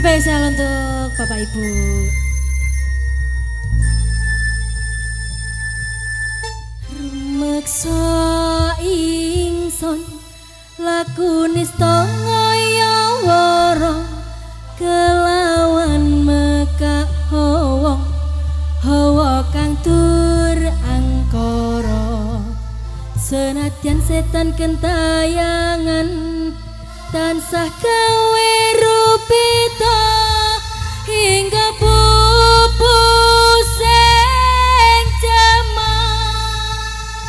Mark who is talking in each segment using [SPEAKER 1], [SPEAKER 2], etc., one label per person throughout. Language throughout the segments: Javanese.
[SPEAKER 1] Spesial untuk Bapak Ibu. Rumeksa ingsun lakune stangaya wara kelawan mekak hawa kang tur angkara senadyan setan kentayangan tansah gawe rupita hingga pupusing jemah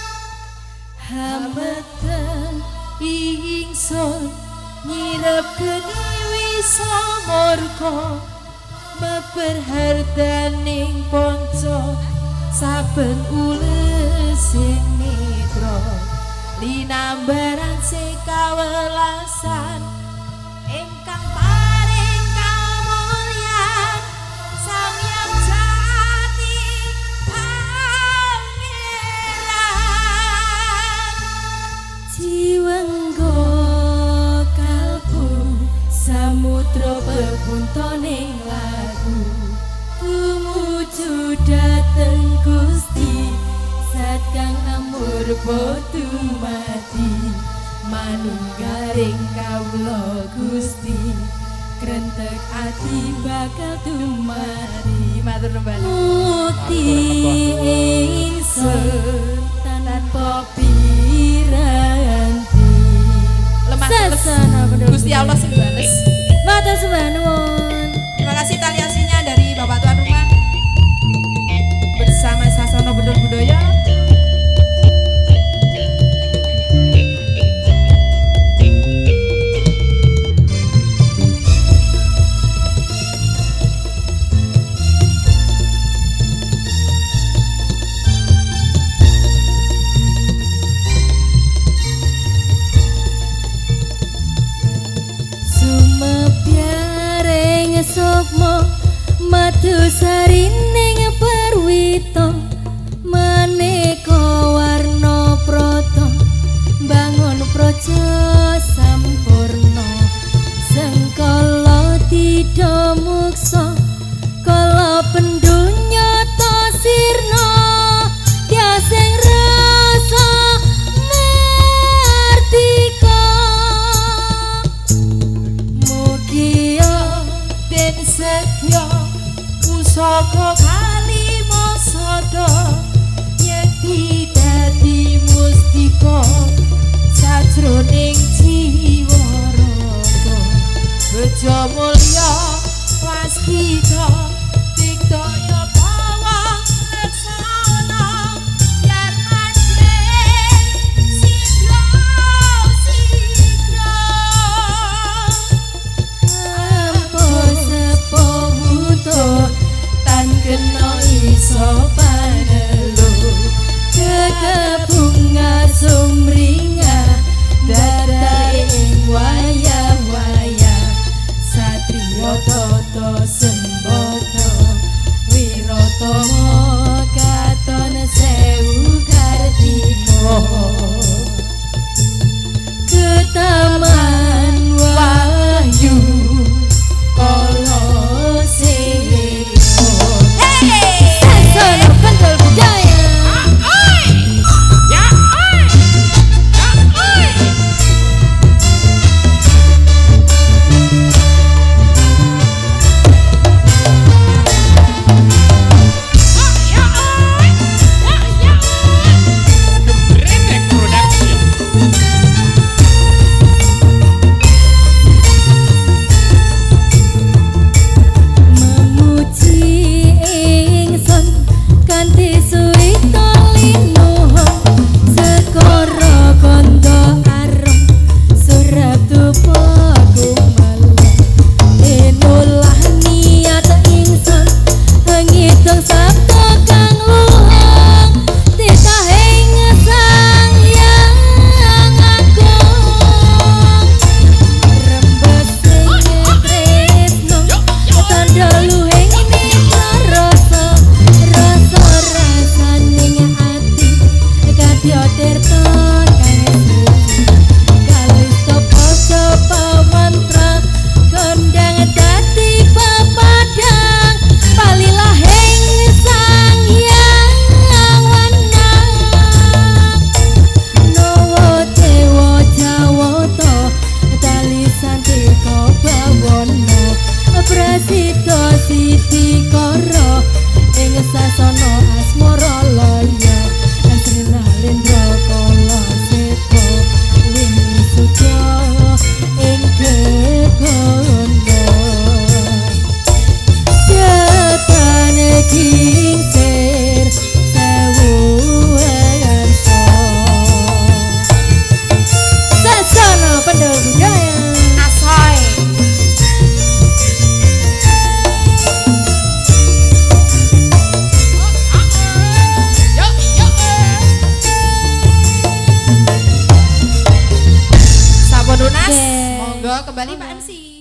[SPEAKER 1] hameten ingsun nyirep geni wisa murka meper hardaning ponco saben ules sing nitra linambaran sekawelasan ingkang paring kamulyan Samyang Jati Pangeran jiwenggo kalbu samudra bebuntoning lagu tumuju dhateng Gusti Zat kang amurba dumadi manunggaling kawula Gusti krentek ati bakal dumadi matur nuwun mukti ingsun tanpa piranti lemah Gusti Allah sing bales matur nuwun. Terima kasih tali aslinya dari Bapak Tuan Rumah bersama Sasono Bedul Budaya. Sukma madu sarining perwito maneka warna prata bangun praja sampurna sengkala tidak muksa kala pendunya tasirna tiaseng rasa merdeka mugia den setya pusaka kalimasada yen dadi mustika sajroning jiwa raga bejo mulya waskita digdaya bawang laksana yen manjing sidra tan kena iso panelu kekebunga sumringah dadai ing wayah-wayah satriya tata sembo Mas.
[SPEAKER 2] Oke.
[SPEAKER 1] Monggo kembali Pak MC.